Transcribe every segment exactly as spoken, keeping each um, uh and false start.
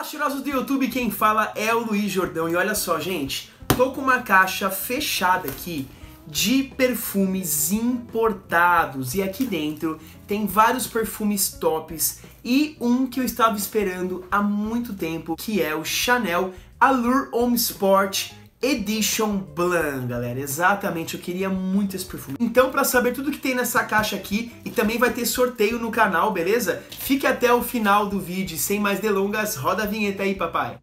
Fala, cheirosos do YouTube, quem fala é o Luiz Jordão. E olha só, gente, tô com uma caixa fechada aqui de perfumes importados. E aqui dentro tem vários perfumes tops e um que eu estava esperando há muito tempo, que é o Chanel Allure Homme Sport Edition Blanc, galera. Exatamente, eu queria muito esse perfume. Então, para saber tudo que tem nessa caixa aqui, e também vai ter sorteio no canal, beleza? Fique até o final do vídeo. Sem mais delongas, roda a vinheta aí, papai.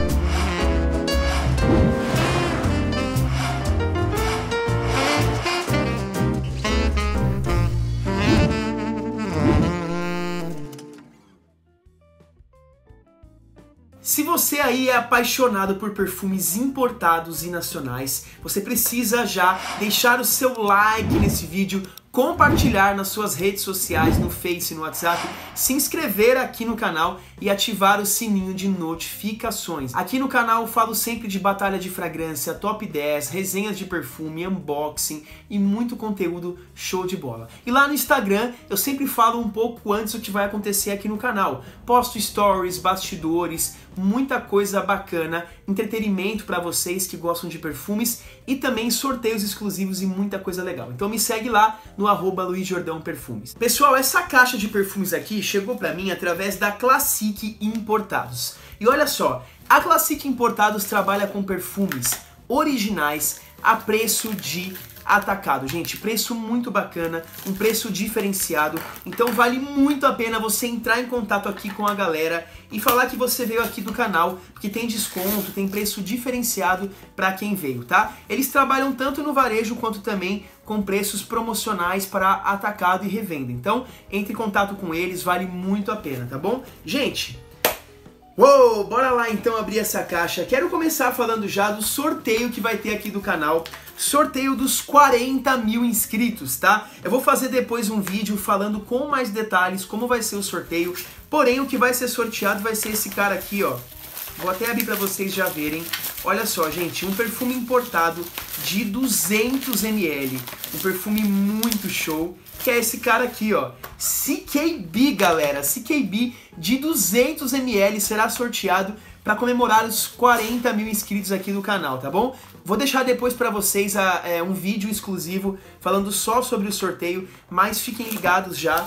Se você aí é apaixonado por perfumes importados e nacionais, você precisa já deixar o seu like nesse vídeo, compartilhar nas suas redes sociais, no Face, no WhatsApp, se inscrever aqui no canal e ativar o sininho de notificações. Aqui no canal eu falo sempre de batalha de fragrância, top dez, resenhas de perfume, unboxing e muito conteúdo show de bola. E lá no Instagram eu sempre falo um pouco antes do que vai acontecer aqui no canal. Posto stories, bastidores, muita coisa bacana, entretenimento para vocês que gostam de perfumes e também sorteios exclusivos e muita coisa legal. Então me segue lá no arroba Luiz Jordão Perfumes. Pessoal, essa caixa de perfumes aqui chegou para mim através da Classic Importados. E olha só, a Classic Importados trabalha com perfumes originais a preço de atacado. Gente, preço muito bacana, um preço diferenciado, então vale muito a pena você entrar em contato aqui com a galera e falar que você veio aqui do canal, porque tem desconto, tem preço diferenciado para quem veio, tá? Eles trabalham tanto no varejo quanto também com preços promocionais para atacado e revenda, então entre em contato com eles, vale muito a pena, tá bom? Gente, uou, bora lá então abrir essa caixa. Quero começar falando já do sorteio que vai ter aqui do canal. Sorteio dos quarenta mil inscritos, tá? Eu vou fazer depois um vídeo falando com mais detalhes como vai ser o sorteio. Porém, o que vai ser sorteado vai ser esse cara aqui, ó. Vou até abrir pra vocês já verem. Olha só, gente, um perfume importado de duzentos mililitros. Um perfume muito show, que é esse cara aqui, ó. C K B, galera. C K B de duzentos mililitros será sorteado para comemorar os quarenta mil inscritos aqui no canal, tá bom? Vou deixar depois para vocês a, é, um vídeo exclusivo falando só sobre o sorteio, mas fiquem ligados já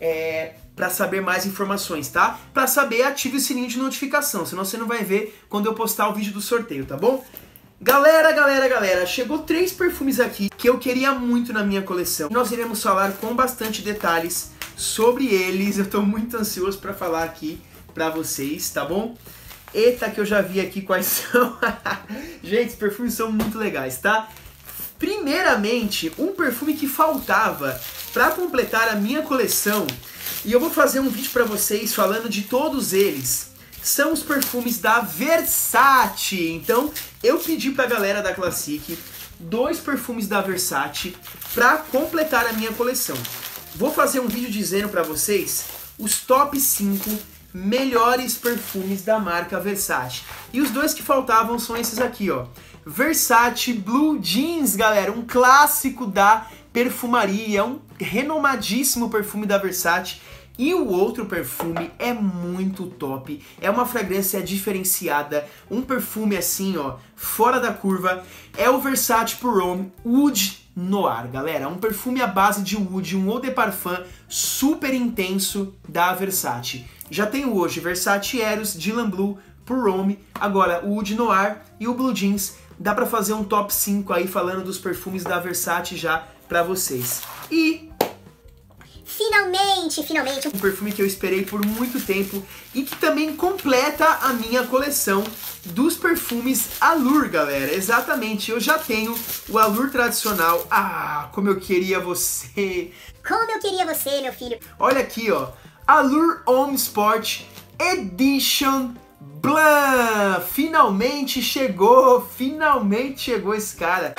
é, para saber mais informações, tá? Para saber, ative o sininho de notificação, senão você não vai ver quando eu postar o vídeo do sorteio, tá bom? Galera, galera, galera, chegou três perfumes aqui que eu queria muito na minha coleção. Nós iremos falar com bastante detalhes sobre eles, eu tô muito ansioso para falar aqui para vocês, tá bom? Eita, que eu já vi aqui quais são. Gente, os perfumes são muito legais, tá? Primeiramente, um perfume que faltava para completar a minha coleção, e eu vou fazer um vídeo para vocês falando de todos eles, são os perfumes da Versace. Então, eu pedi pra galera da Classic dois perfumes da Versace para completar a minha coleção. Vou fazer um vídeo dizendo para vocês os top cinco melhores perfumes da marca Versace. E os dois que faltavam são esses aqui, ó. Versace Blue Jeans, galera, um clássico da perfumaria, um renomadíssimo perfume da Versace. E o outro perfume é muito top, é uma fragrância diferenciada, um perfume assim, ó, fora da curva, é o Versace Pour Homme Oud Noir, galera, um perfume à base de oud, um eau de parfum super intenso da Versace. Já tenho hoje Versace Eros, Dylan Blue, Pour Homme, agora o Oud Noir e o Blue Jeans. Dá pra fazer um top cinco aí falando dos perfumes da Versace já pra vocês. E finalmente, finalmente, um perfume que eu esperei por muito tempo e que também completa a minha coleção dos perfumes Allure, galera. Exatamente, eu já tenho o Allure tradicional. Ah, como eu queria você. Como eu queria você, meu filho. Olha aqui, ó. Allure Homme Sport Edition Blanc. Finalmente chegou, finalmente chegou esse cara.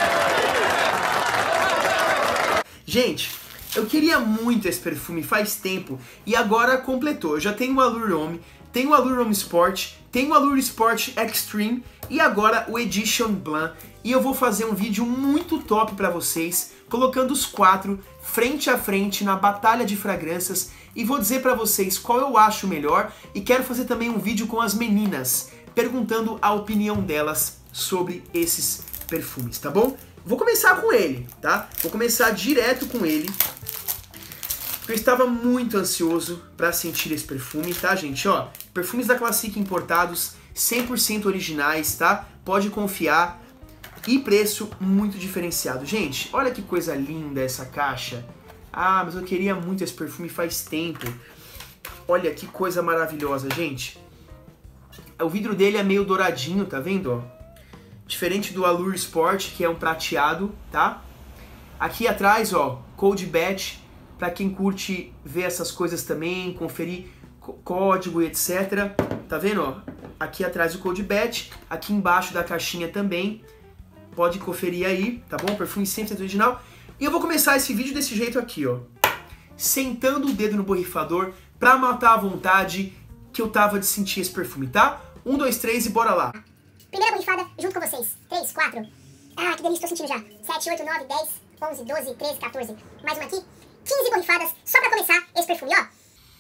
Gente, eu queria muito esse perfume faz tempo e agora completou. Eu já tenho o Allure Homme, tenho o Allure Homme Sport, tenho o Allure Sport Extreme e agora o Edition Blanc. E eu vou fazer um vídeo muito top pra vocês, colocando os quatro frente a frente na batalha de fragrâncias e vou dizer pra vocês qual eu acho melhor e quero fazer também um vídeo com as meninas, perguntando a opinião delas sobre esses perfumes, tá bom? Vou começar com ele, tá? Vou começar direto com ele, porque eu estava muito ansioso pra sentir esse perfume, tá, gente? Ó, perfumes da Classic importados, cem por cento originais, tá? Pode confiar. E preço muito diferenciado. Gente, olha que coisa linda essa caixa. Ah, mas eu queria muito esse perfume faz tempo. Olha que coisa maravilhosa, gente. O vidro dele é meio douradinho, tá vendo? Ó? Diferente do Allure Sport, que é um prateado, tá? Aqui atrás, ó, Cold Batch, pra quem curte ver essas coisas também, conferir código e etcétera. Tá vendo, ó? Aqui atrás o Cold Batch, aqui embaixo da caixinha também. Pode conferir aí, tá bom? Perfume cem por cento original. E eu vou começar esse vídeo desse jeito aqui, ó. Sentando o dedo no borrifador pra matar a vontade que eu tava de sentir esse perfume, tá? Um, dois, três e bora lá. Primeira borrifada junto com vocês. três, quatro. Ah, que delícia, tô sentindo já. sete, oito, nove, dez, onze, doze, treze, quatorze. Mais uma aqui. quinze borrifadas só pra começar esse perfume, ó.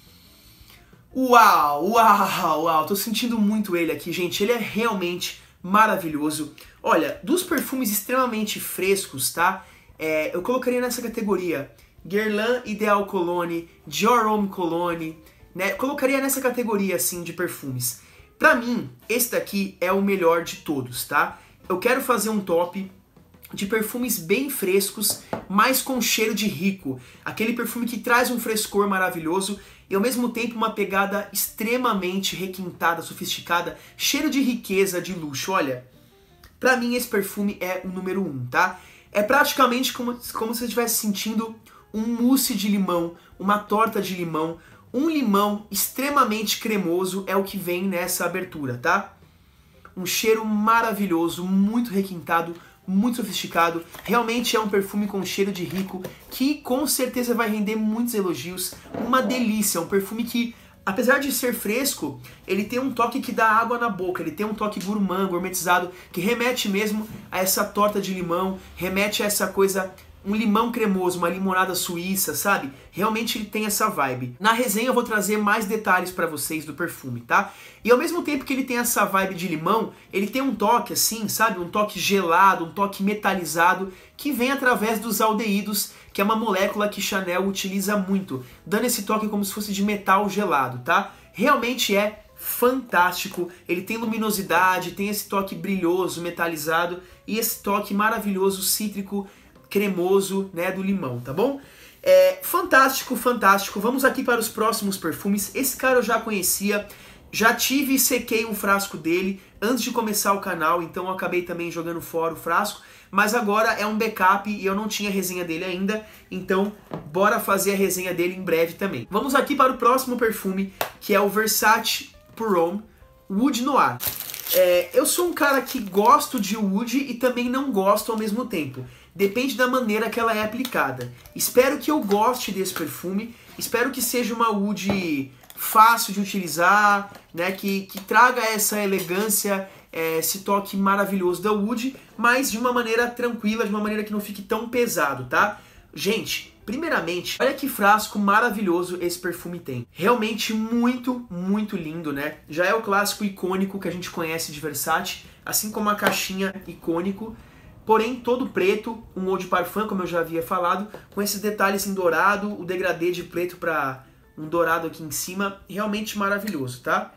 Uau, uau, uau. Tô sentindo muito ele aqui, gente. Ele é realmente maravilhoso. Olha, dos perfumes extremamente frescos, tá? É, eu colocaria nessa categoria Guerlain Ideal Cologne, Dior Homme Cologne, né? Colocaria nessa categoria, assim, de perfumes. Pra mim, esse daqui é o melhor de todos, tá? Eu quero fazer um top de perfumes bem frescos, mas com cheiro de rico. Aquele perfume que traz um frescor maravilhoso e ao mesmo tempo uma pegada extremamente requintada, sofisticada, cheiro de riqueza, de luxo. Olha, pra mim esse perfume é o número um, tá? É praticamente como, como se você estivesse sentindo um mousse de limão, uma torta de limão, um limão extremamente cremoso é o que vem nessa abertura, tá? Um cheiro maravilhoso, muito requintado, muito sofisticado, realmente é um perfume com cheiro de rico, que com certeza vai render muitos elogios, uma delícia, um perfume que, apesar de ser fresco, ele tem um toque que dá água na boca, ele tem um toque gourmand, gourmetizado, que remete mesmo a essa torta de limão, remete a essa coisa, um limão cremoso, uma limonada suíça, sabe? Realmente ele tem essa vibe. Na resenha eu vou trazer mais detalhes pra vocês do perfume, tá? E ao mesmo tempo que ele tem essa vibe de limão, ele tem um toque assim, sabe? Um toque gelado, um toque metalizado, que vem através dos aldeídos, que é uma molécula que Chanel utiliza muito, dando esse toque como se fosse de metal gelado, tá? Realmente é fantástico, ele tem luminosidade, tem esse toque brilhoso, metalizado, e esse toque maravilhoso, cítrico, cremoso, né, do limão, tá bom? É, fantástico, fantástico. Vamos aqui para os próximos perfumes. Esse cara eu já conhecia, já tive e sequei um frasco dele antes de começar o canal, então eu acabei também jogando fora o frasco, mas agora é um backup e eu não tinha resenha dele ainda, então bora fazer a resenha dele em breve também. Vamos aqui para o próximo perfume, que é o Versace Pour Homme Wood Noir. É, eu sou um cara que gosto de wood e também não gosto ao mesmo tempo. Depende da maneira que ela é aplicada. Espero que eu goste desse perfume, espero que seja uma wood fácil de utilizar, né, que, que traga essa elegância, é, esse toque maravilhoso da wood, mas de uma maneira tranquila, de uma maneira que não fique tão pesado, tá? Gente, primeiramente, olha que frasco maravilhoso esse perfume tem. Realmente muito, muito lindo, né? Já é o clássico icônico que a gente conhece de Versace, assim como a caixinha icônico, porém todo preto, um eau de parfum, como eu já havia falado, com esses detalhes em dourado, o degradê de preto para um dourado aqui em cima, realmente maravilhoso, tá?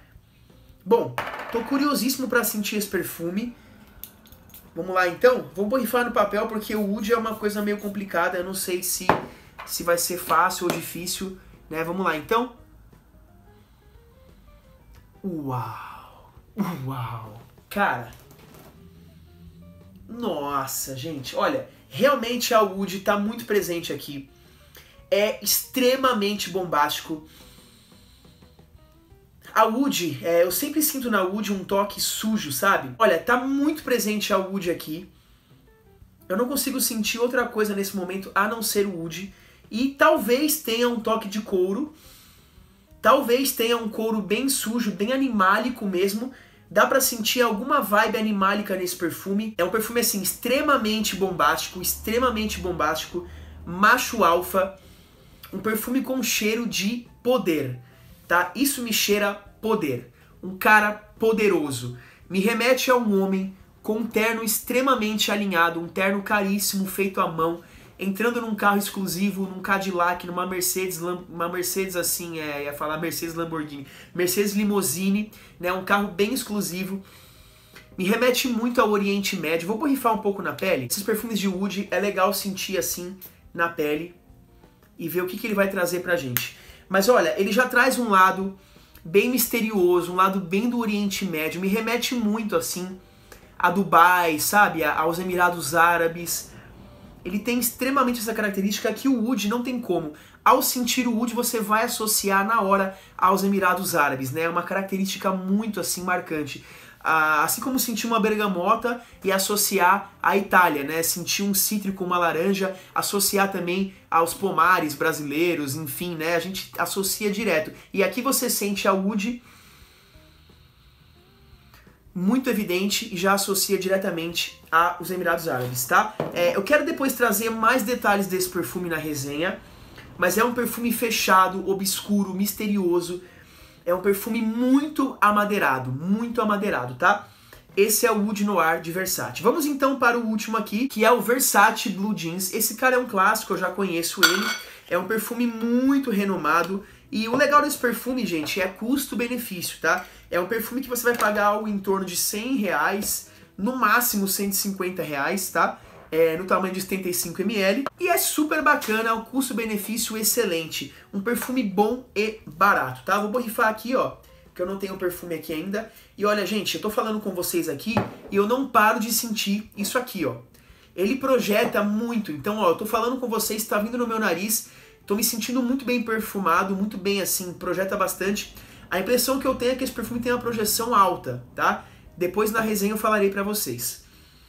Bom, tô curiosíssimo para sentir esse perfume. Vamos lá então? Vou borrifar no papel porque o wood é uma coisa meio complicada, eu não sei se, se vai ser fácil ou difícil, né? Vamos lá então? Uau! Uau! Cara! Nossa, gente, olha, realmente a wood tá muito presente aqui. É extremamente bombástico. A wood, é, eu sempre sinto na wood um toque sujo, sabe? Olha, tá muito presente a wood aqui. Eu não consigo sentir outra coisa nesse momento a não ser o wood. E talvez tenha um toque de couro. Talvez tenha um couro bem sujo, bem animálico mesmo. Dá pra sentir alguma vibe animálica nesse perfume. É um perfume, assim, extremamente bombástico, extremamente bombástico, macho alfa. Um perfume com cheiro de poder, tá? Isso me cheira poder. Um cara poderoso. Me remete a um homem com um terno extremamente alinhado, um terno caríssimo, feito à mão, entrando num carro exclusivo, num Cadillac, numa Mercedes, uma Mercedes assim, é, ia falar Mercedes Lamborghini, Mercedes Limousine, né, um carro bem exclusivo. Me remete muito ao Oriente Médio. Vou borrifar um pouco na pele. Esses perfumes de oud é legal sentir assim na pele e ver o que, que ele vai trazer pra gente. Mas olha, ele já traz um lado bem misterioso, um lado bem do Oriente Médio. Me remete muito assim a Dubai, sabe, aos Emirados Árabes. Ele tem extremamente essa característica que o oud não tem como. Ao sentir o oud, você vai associar na hora aos Emirados Árabes, né? É uma característica muito assim marcante. Ah, assim como sentir uma bergamota e associar à Itália, né? Sentir um cítrico, uma laranja, associar também aos pomares brasileiros, enfim, né? A gente associa direto. E aqui você sente a oud muito evidente e já associa diretamente aos Emirados Árabes, tá? É, eu quero depois trazer mais detalhes desse perfume na resenha, mas é um perfume fechado, obscuro, misterioso. É um perfume muito amadeirado, muito amadeirado, tá? Esse é o Oud Noir de Versace. Vamos então para o último aqui, que é o Versace Blue Jeans. Esse cara é um clássico, eu já conheço ele. É um perfume muito renomado. E o legal desse perfume, gente, é custo-benefício, tá? É um perfume que você vai pagar algo em torno de cem reais, no máximo cento e cinquenta reais, tá? É, no tamanho de setenta e cinco mililitros. E é super bacana, o custo-benefício excelente. Um perfume bom e barato, tá? Vou borrifar aqui, ó, que eu não tenho o perfume aqui ainda. E olha, gente, eu tô falando com vocês aqui e eu não paro de sentir isso aqui, ó. Ele projeta muito, então, ó, eu tô falando com vocês, tá vindo no meu nariz, tô me sentindo muito bem perfumado, muito bem assim, projeta bastante. A impressão que eu tenho é que esse perfume tem uma projeção alta, tá? Depois na resenha eu falarei pra vocês.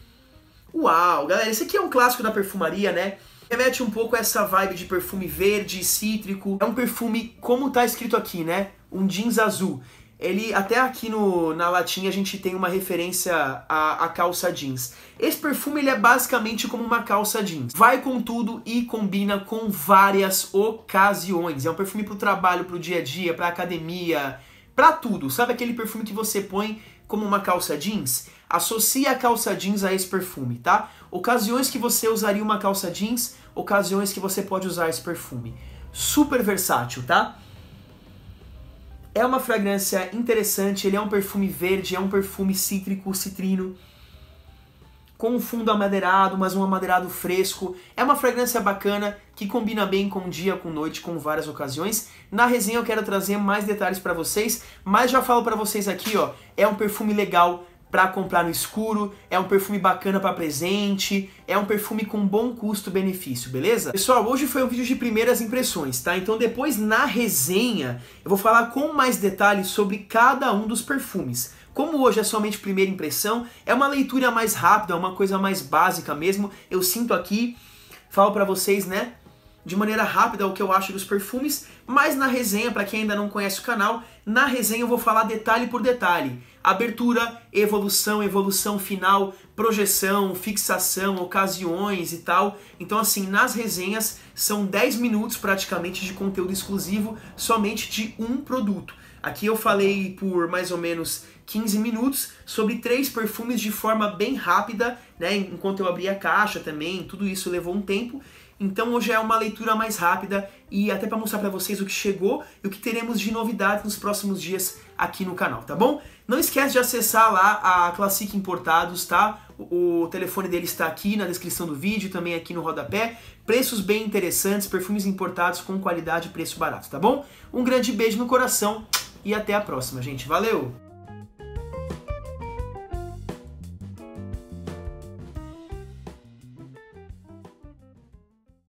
Uau, galera, esse aqui é um clássico da perfumaria, né? Remete um pouco a essa vibe de perfume verde, cítrico. É um perfume, como tá escrito aqui, né? Um jeans azul. Ele, até aqui no, na latinha a gente tem uma referência à, à calça jeans. Esse perfume ele é basicamente como uma calça jeans. Vai com tudo e combina com várias ocasiões. É um perfume pro trabalho, pro dia a dia, pra academia, pra tudo. Sabe aquele perfume que você põe como uma calça jeans? Associa a calça jeans a esse perfume, tá? Ocasiões que você usaria uma calça jeans, ocasiões que você pode usar esse perfume. Super versátil, tá? É uma fragrância interessante, ele é um perfume verde, é um perfume cítrico, citrino, com um fundo amadeirado, mas um amadeirado fresco. É uma fragrância bacana, que combina bem com dia, com noite, com várias ocasiões. Na resenha eu quero trazer mais detalhes pra vocês, mas já falo pra vocês aqui, ó, é um perfume legal pra comprar no escuro, é um perfume bacana pra presente, é um perfume com bom custo-benefício, beleza? Pessoal, hoje foi um vídeo de primeiras impressões, tá? Então depois na resenha eu vou falar com mais detalhes sobre cada um dos perfumes. Como hoje é somente primeira impressão, é uma leitura mais rápida, uma coisa mais básica mesmo. Eu sinto aqui, falo pra vocês, né, de maneira rápida o que eu acho dos perfumes, mas na resenha, pra quem ainda não conhece o canal, na resenha eu vou falar detalhe por detalhe. Abertura, evolução, evolução final, projeção, fixação, ocasiões e tal. Então assim, nas resenhas são dez minutos praticamente de conteúdo exclusivo somente de um produto. Aqui eu falei por mais ou menos quinze minutos sobre três perfumes de forma bem rápida, né? Enquanto eu abri a caixa também, tudo isso levou um tempo. Então hoje é uma leitura mais rápida e até para mostrar para vocês o que chegou e o que teremos de novidade nos próximos dias aqui no canal, tá bom? Não esquece de acessar lá a Classic Importados, tá? O, o telefone dele está aqui na descrição do vídeo, também aqui no rodapé. Preços bem interessantes, perfumes importados com qualidade e preço barato, tá bom? Um grande beijo no coração e até a próxima, gente. Valeu!